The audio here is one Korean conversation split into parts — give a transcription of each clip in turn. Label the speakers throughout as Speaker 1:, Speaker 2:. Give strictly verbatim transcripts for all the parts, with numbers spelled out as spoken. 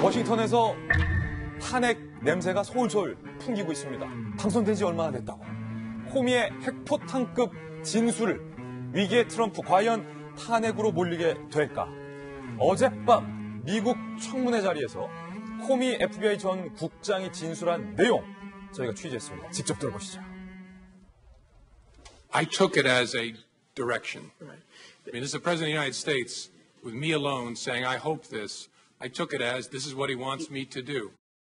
Speaker 1: 워싱턴에서 탄핵 냄새가 솔솔 풍기고 있습니다. 당선된 지 얼마나 됐다고. 코미의 핵포탄급 진술을 위기의 트럼프 과연 탄핵으로 몰리게 될까? 어젯밤 미국 청문회 자리에서 코미 에프비아이 전 국장이 진술한 내용 저희가 취재했습니다. 직접 들어보시죠.
Speaker 2: I took it as a direction. I mean, this is the President of the United States with me alone saying, I hope this. I took it as this is what he wants me to do.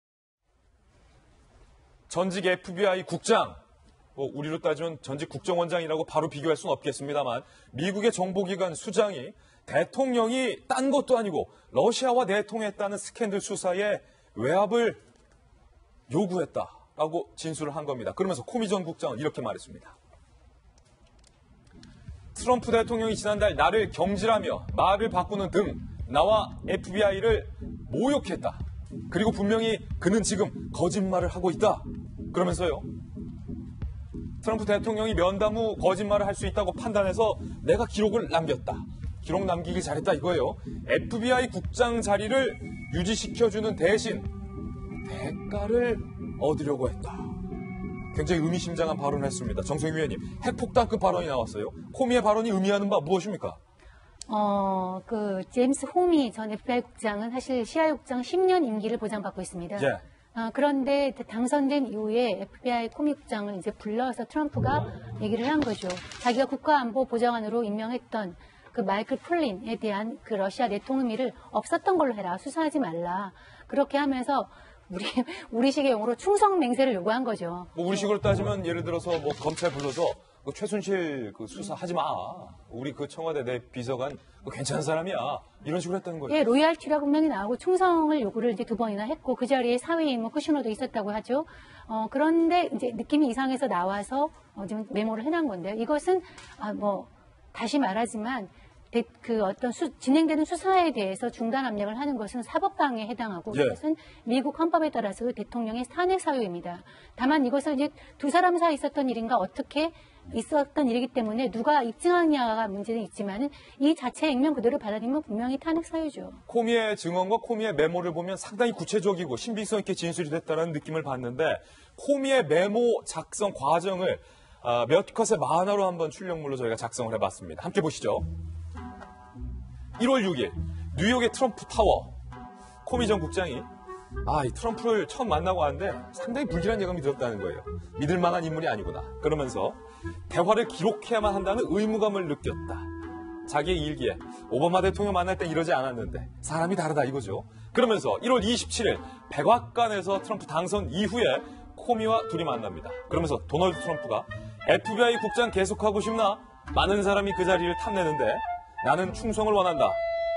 Speaker 1: 전직 에프비아이 국장, 뭐 우리로 따지면 전직 국정원장이라고 바로 비교할 수는 없겠습니다만 미국의 정보기관 수장이 대통령이 딴 것도 아니고 러시아와 내통했다는 스캔들 수사에 외압을 요구했다라고 진술을 한 겁니다. 그러면서 코미 전 국장은 이렇게 말했습니다. 트럼프 대통령이 지난달 나를 경질하며 말을 바꾸는 등 나와 에프비아이를 모욕했다. 그리고 분명히 그는 지금 거짓말을 하고 있다. 그러면서요. 트럼프 대통령이 면담 후 거짓말을 할 수 있다고 판단해서 내가 기록을 남겼다. 기록 남기길 잘했다 이거예요. 에프비아이 국장 자리를 유지시켜주는 대신 대가를 얻으려고 했다. 굉장히 의미심장한 발언을 했습니다. 정성희 위원님, 핵폭탄급 발언이 나왔어요. 코미의 발언이 의미하는 바 무엇입니까?
Speaker 3: 어, 그 제임스 호미 전 에프비아이 국장은 사실 씨아이에이 국장 십 년 임기를 보장받고 있습니다.
Speaker 1: 예.
Speaker 3: 어, 그런데 당선된 이후에 에프비아이 코미 국장을 이제 불러서 트럼프가 얘기를 한 거죠. 자기가 국가안보보좌관으로 임명했던 그 마이클 플린에 대한 그 러시아 내통 의미를 없었던 걸로 해라. 수사하지 말라. 그렇게 하면서 우리 우리식의 용어로 충성 맹세를 요구한 거죠.
Speaker 1: 뭐 우리식으로 따지면 예를 들어서 뭐 검찰 불러서 그 최순실 그 수사하지 마. 우리 그 청와대 내 비서관 그 괜찮은 사람이야. 이런 식으로 했다는 거예요.
Speaker 3: 예, 로열티라고 분명히 나오고 충성을 요구를 이제 두 번이나 했고 그 자리에 사회 임무 쿠시노도 있었다고 하죠. 어, 그런데 이제 느낌이 이상해서 나와서 어, 지금 메모를 해놓은 건데요. 이것은 아, 뭐 다시 말하지만 그 어떤 수, 진행되는 수사에 대해서 중단 압력을 하는 것은 사법방해에 해당하고
Speaker 1: 예.
Speaker 3: 이것은 미국 헌법에 따라서 그 대통령의 탄핵 사유입니다. 다만 이것을 이제 두 사람 사이에 있었던 일인가 어떻게 있었던 일이기 때문에 누가 입증하느냐가 문제는 있지만은 이 자체 액면 그대로 받아들이면 분명히 탄핵 사유죠.
Speaker 1: 코미의 증언과 코미의 메모를 보면 상당히 구체적이고 신빙성 있게 진술이 됐다는 느낌을 받는데 코미의 메모 작성 과정을 어, 몇 컷의 만화로 한번 출력물로 저희가 작성을 해봤습니다. 함께 보시죠. 일월 육일 뉴욕의 트럼프 타워 코미 전 국장이 아, 이 트럼프를 처음 만나고 왔는데 상당히 불길한 예감이 들었다는 거예요. 믿을 만한 인물이 아니구나. 그러면서 대화를 기록해야만 한다는 의무감을 느꼈다. 자기의 일기에 오바마 대통령 만날 땐 이러지 않았는데 사람이 다르다 이거죠. 그러면서 일월 이십칠일 백악관에서 트럼프 당선 이후에 코미와 둘이 만납니다. 그러면서 도널드 트럼프가 에프비아이 국장 계속하고 싶나? 많은 사람이 그 자리를 탐내는데 나는 충성을 원한다.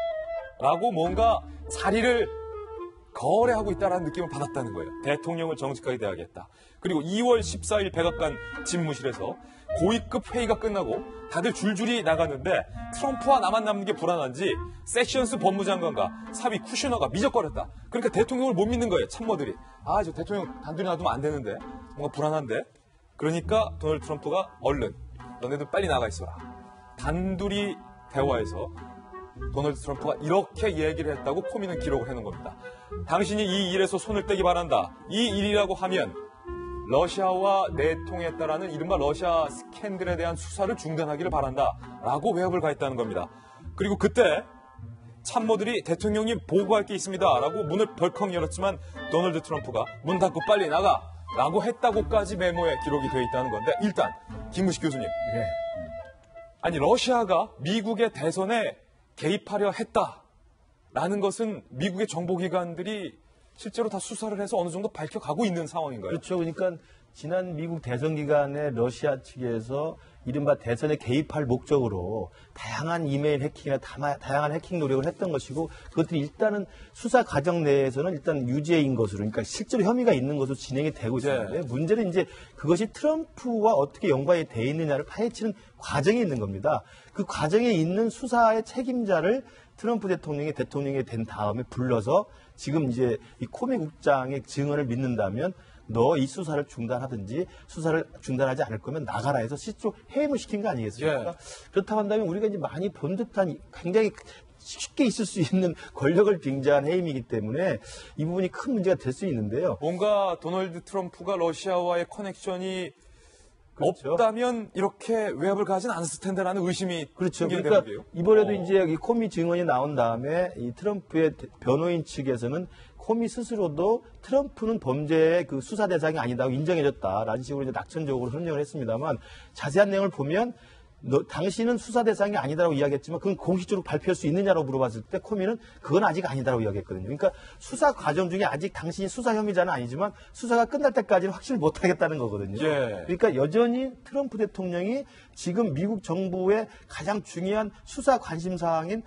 Speaker 1: 라고 뭔가 자리를 거래하고 있다는 느낌을 받았다는 거예요. 대통령을 정직하게 대하겠다. 그리고 이월 십사일 백악관 집무실에서 고위급 회의가 끝나고 다들 줄줄이 나가는데 트럼프와 나만 남는 게 불안한지 세션스 법무장관과 사위 쿠슈너가 미적거렸다. 그러니까 대통령을 못 믿는 거예요. 참모들이. 아, 저 대통령 단둘이 놔두면 안 되는데. 뭔가 불안한데. 그러니까 도널드 트럼프가 얼른 너네들 빨리 나가 있어라. 단둘이 대화에서 도널드 트럼프가 이렇게 얘기를 했다고 코미는 기록을 해놓은 겁니다. 당신이 이 일에서 손을 떼기 바란다. 이 일이라고 하면 러시아와 내통했다라는 이른바 러시아 스캔들에 대한 수사를 중단하기를 바란다. 라고 외압을 가했다는 겁니다. 그리고 그때 참모들이 대통령님 보고할 게 있습니다. 라고 문을 벌컥 열었지만 도널드 트럼프가 문 닫고 빨리 나가. 라고 했다고까지 메모에 기록이 되어 있다는 건데 일단 김무식 교수님.
Speaker 4: 네.
Speaker 1: 아니 러시아가 미국의 대선에 개입하려 했다라는 것은 미국의 정보기관들이 실제로 다 수사를 해서 어느 정도 밝혀가고 있는 상황인가요?
Speaker 4: 그렇죠. 그러니까 지난 미국 대선 기간에 러시아 측에서 이른바 대선에 개입할 목적으로 다양한 이메일 해킹이나 다마, 다양한 해킹 노력을 했던 것이고 그것들이 일단은 수사 과정 내에서는 일단 유죄인 것으로 그러니까 실제로 혐의가 있는 것으로 진행이 되고 있었는데 네. 문제는 이제 그것이 트럼프와 어떻게 연관이 돼 있느냐를 파헤치는 과정이 있는 겁니다. 그 과정에 있는 수사의 책임자를 트럼프 대통령이 대통령이 된 다음에 불러서 지금 이제 이 코미 국장의 증언을 믿는다면 너 이 수사를 중단하든지 수사를 중단하지 않을 거면 나가라 해서 실제로 해임을 시킨 거 아니겠습니까?
Speaker 1: 예.
Speaker 4: 그렇다고 한다면 우리가 이제 많이 본 듯한 굉장히 쉽게 있을 수 있는 권력을 빙자한 해임이기 때문에 이 부분이 큰 문제가 될 수 있는데요.
Speaker 1: 뭔가 도널드 트럼프가 러시아와의 커넥션이
Speaker 4: 그렇죠.
Speaker 1: 없다면 이렇게 외압을 가진 않았을 텐데라는 의심이
Speaker 4: 그렇죠.
Speaker 1: 생기게
Speaker 4: 그러니까
Speaker 1: 되는데요.
Speaker 4: 이번에도
Speaker 1: 어.
Speaker 4: 이제 이 코미 증언이 나온 다음에 이 트럼프의 변호인 측에서는 코미 스스로도 트럼프는 범죄의 그 수사 대상이 아니다고 인정해줬다라는 식으로 이제 낙천적으로 설명을 했습니다만 자세한 내용을 보면 너, 당신은 수사 대상이 아니다라고 이야기했지만 그건 공식적으로 발표할 수 있느냐고 물어봤을 때 코미는 그건 아직 아니다라고 이야기했거든요. 그러니까 수사 과정 중에 아직 당신이 수사 혐의자는 아니지만 수사가 끝날 때까지는 확실히 못하겠다는 거거든요.
Speaker 1: 예.
Speaker 4: 그러니까 여전히 트럼프 대통령이 지금 미국 정부의 가장 중요한 수사 관심 사항인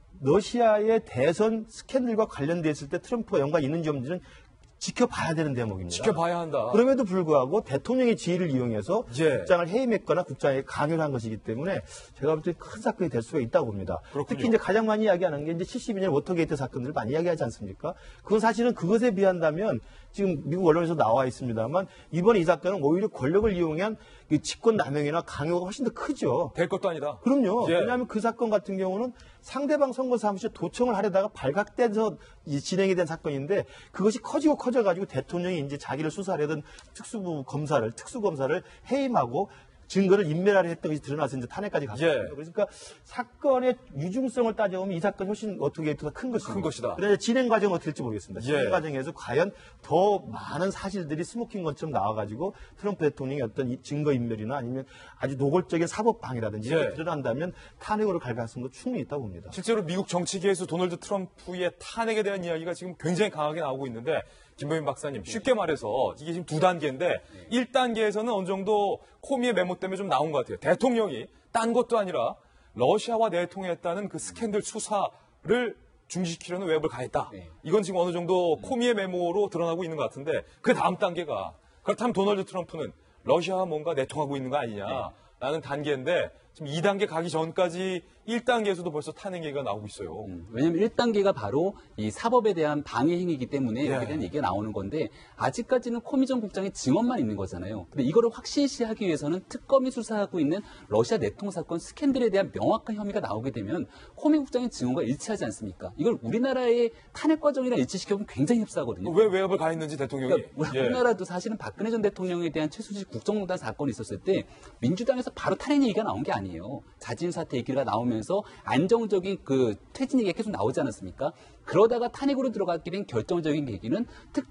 Speaker 4: 러시아의 대선 스캔들과 관련돼 있을 때 트럼프와 연관이 있는지 없는지는 지켜봐야 되는 대목입니다.
Speaker 1: 지켜봐야 한다.
Speaker 4: 그럼에도 불구하고 대통령의 지위를 이용해서
Speaker 1: 예.
Speaker 4: 국장을 해임했거나 국장에게 강요를 한 것이기 때문에 제가 볼 때 큰 사건이 될 수가 있다고 봅니다.
Speaker 1: 그렇군요.
Speaker 4: 특히 이제 가장 많이 이야기하는 게 이제 칠십이 년 워터게이트 사건들을 많이 이야기하지 않습니까? 그건 사실은 그것에 비한다면 지금 미국 언론에서 나와 있습니다만 이번에 이 사건은 오히려 권력을 이용한 이 직권 남용이나 강요가 훨씬 더 크죠.
Speaker 1: 될 것도 아니다.
Speaker 4: 그럼요.
Speaker 1: 예.
Speaker 4: 왜냐하면 그 사건 같은 경우는 상대방 선거 사무실에 도청을 하려다가 발각돼서 이 진행이 된 사건인데 그것이 커지고 커져가지고 대통령이 이제 자기를 수사하려던 특수부 검사를 특수검사를 해임하고 증거를 인멸하려 했던 것이 드러나서 이제 탄핵까지 갔습니다.
Speaker 1: 예.
Speaker 4: 그러니까 사건의 유중성을 따져보면 이 사건이 훨씬 워터게이트가 큰 것입니다.
Speaker 1: 큰 것이다.
Speaker 4: 그런데 진행 과정은 어떻게 될지 모르겠습니다. 진행
Speaker 1: 예.
Speaker 4: 과정에서 과연 더 많은 사실들이 스모킹 건처럼 나와가지고 트럼프 대통령의 어떤 이 증거 인멸이나 아니면 아주 노골적인 사법 방해라든지 이런
Speaker 1: 예.
Speaker 4: 게 드러난다면 탄핵으로 갈 가능성도 충분히 있다고 봅니다.
Speaker 1: 실제로 미국 정치계에서 도널드 트럼프의 탄핵에 대한 이야기가 지금 굉장히 강하게 나오고 있는데 김보민 박사님 쉽게 말해서 이게 지금 두 단계인데 일 단계에서는 어느 정도 코미의 메모 때문에 좀 나온 것 같아요. 대통령이 딴 것도 아니라 러시아와 내통했다는 그 스캔들 수사를 중지시키려는 외압을 가했다. 이건 지금 어느 정도 코미의 메모로 드러나고 있는 것 같은데 그 다음 단계가 그렇다면 도널드 트럼프는 러시아와 뭔가 내통하고 있는 거 아니냐라는 단계인데 지금 이 단계 가기 전까지 일 단계에서도 벌써 탄핵 얘기가 나오고 있어요.
Speaker 5: 음, 왜냐하면 일 단계가 바로 이 사법에 대한 방해 행위이기 때문에
Speaker 1: 예.
Speaker 5: 여기에 대한 얘기가 나오는 건데 아직까지는 코미 전 국장의 증언만 있는 거잖아요. 근데 이거를 확실시하기 위해서는 특검이 수사하고 있는 러시아 내통 사건 스캔들에 대한 명확한 혐의가 나오게 되면 코미 국장의 증언과 일치하지 않습니까? 이걸 우리나라의 탄핵 과정이랑 일치시켜보면 굉장히 흡사하거든요.
Speaker 1: 왜 외압을 가했는지 대통령이.
Speaker 5: 그러니까
Speaker 1: 예.
Speaker 5: 우리나라도 사실은 박근혜 전 대통령에 대한 최순실 국정농단 사건이 있었을 때 민주당에서 바로 탄핵 얘기가 나온 게 아니에요. 자진 사퇴 얘기가 나오면서 안정적인 그 퇴진 얘기가 계속 나오지 않았습니까? 그러다가 탄핵으로 들어가게 된 결정적인 계기는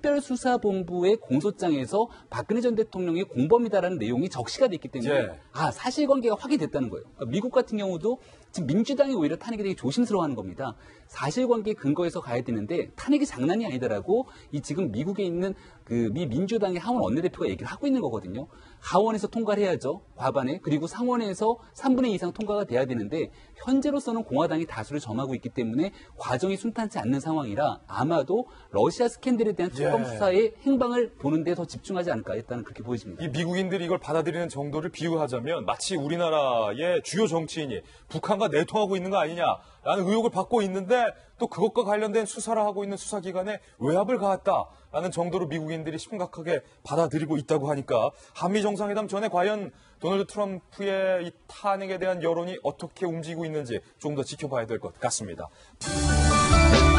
Speaker 5: 특별수사본부의 공소장에서 박근혜 전 대통령이 공범이다라는 내용이 적시가 됐기 때문에
Speaker 1: 예.
Speaker 5: 아 사실관계가 확인됐다는 거예요. 그러니까 미국 같은 경우도 지금 민주당이 오히려 탄핵에 되게 조심스러워하는 겁니다. 사실관계 근거에서 가야 되는데 탄핵이 장난이 아니다라고 이 지금 미국에 있는 그 미 민주당의 하원 원내대표가 얘기를 하고 있는 거거든요. 하원에서 통과를 해야죠. 과반에. 그리고 상원에서 삼분의 이 이상 통과가 돼야 되는데 현재로서는 공화당이 다수를 점하고 있기 때문에 과정이 순탄치 않는 상황이라 아마도 러시아 스캔들에 대한 특검
Speaker 1: 예.
Speaker 5: 수사의 행방을 보는 데 더 집중하지 않을까 일단은 그렇게 보여집니다.
Speaker 1: 이 미국인들이 이걸 받아들이는 정도를 비유하자면 마치 우리나라의 주요 정치인이 북한과 내통하고 있는 거 아니냐라는 의혹을 받고 있는데 또 그것과 관련된 수사를 하고 있는 수사기관에 외압을 가했다라는 정도로 미국인들이 심각하게 받아들이고 있다고 하니까 한미 정상회담 전에 과연 도널드 트럼프의 이 탄핵에 대한 여론이 어떻게 움직이고 있는지 조금 더 지켜봐야 될 것 같습니다.